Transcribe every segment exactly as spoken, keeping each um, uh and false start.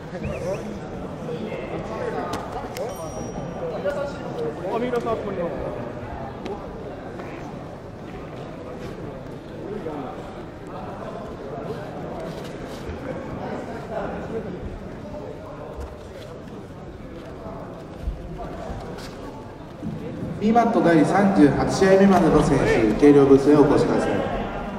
あ、みんなさ、ここに。 B マットだいさんじゅうはち試合目までの選手、計量ブースへお越しください。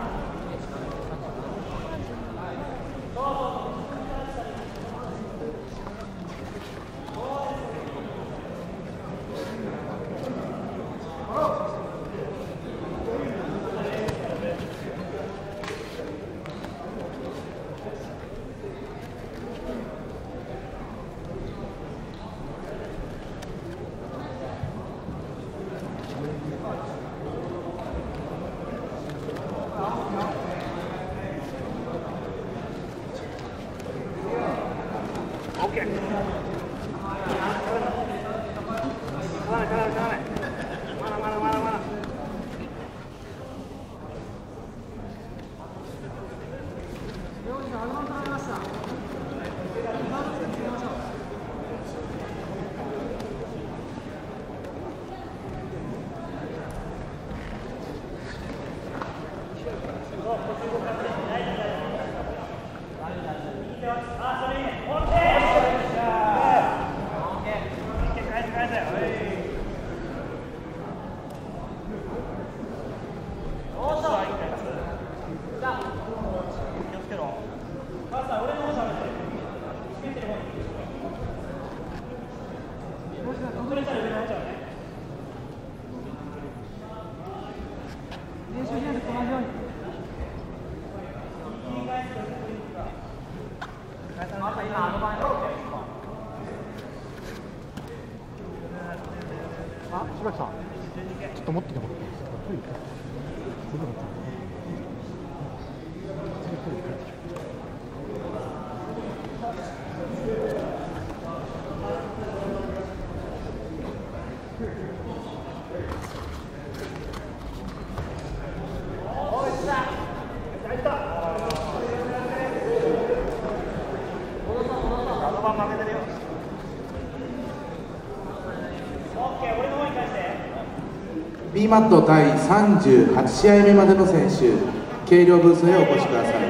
あ、柴木さん、ちょっと持っててもらっていいですか。 B マットだいさんじゅうはち試合目までの選手、計量ブースへお越しください。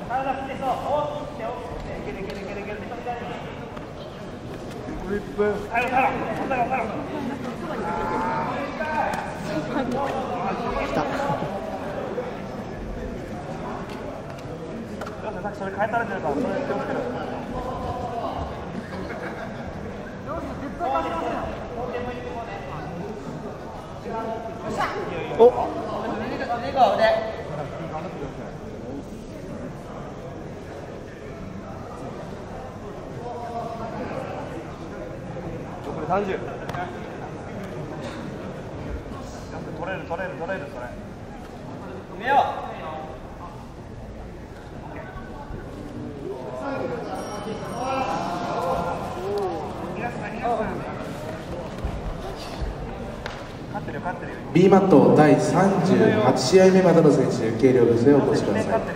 フリップ。来た。さっきそれ変えたら出るから、それ気をつける。お。残りさんじゅう。取れる取れる取れるそれ。決めよう。 B マットだいさんじゅうはち試合目までの選手、計量ブースへお越しください。